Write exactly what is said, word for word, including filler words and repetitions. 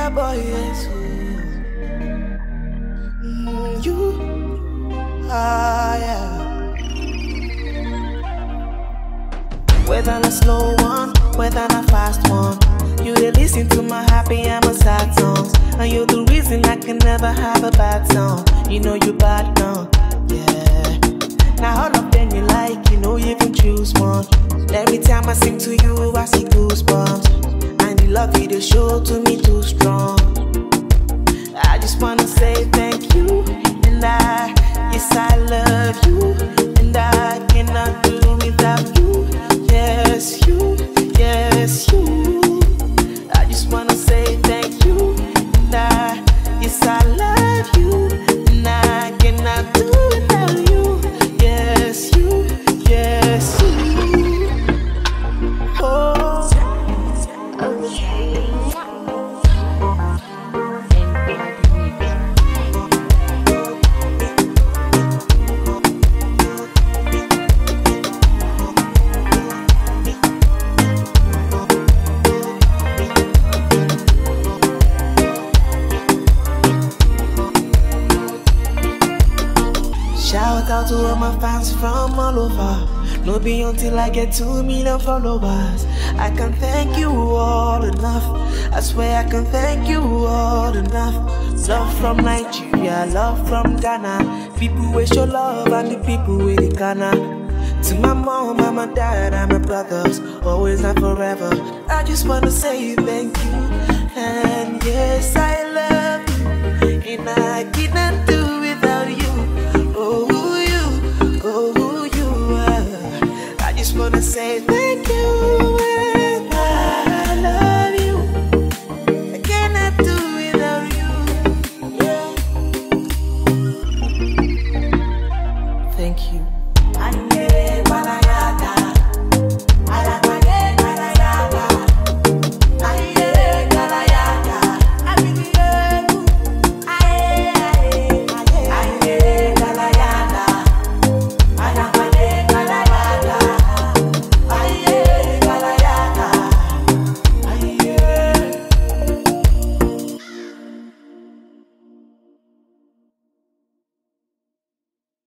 Fireboy, yes. Mm, you, ah, yeah. Whether a slow one, whether a fast one, you dey listen to my happy and my sad songs, and you're the reason I can never have a bad song. You know you bad now, yeah. Now all of them you like, you know you can choose one. Every time I sing to you, I see goosebumps, and the love you dey show to me too strong. I just wanna say thank you, and I, yes I love you, and I cannot do without you. Yes you, yes you. I just wanna say thank you, and I, yes I love you, and I cannot do without you. Yes you, yes you. Oh, okay. Shout out to all my fans from all over. No be until I get two million followers. I can thank you all enough. I swear I can thank you all enough. Love from Nigeria, love from Ghana. People wish your love and the people with the Ghana. To my mom and my dad and my brothers, always and forever, I just wanna say thank you. And yes, I love you, and I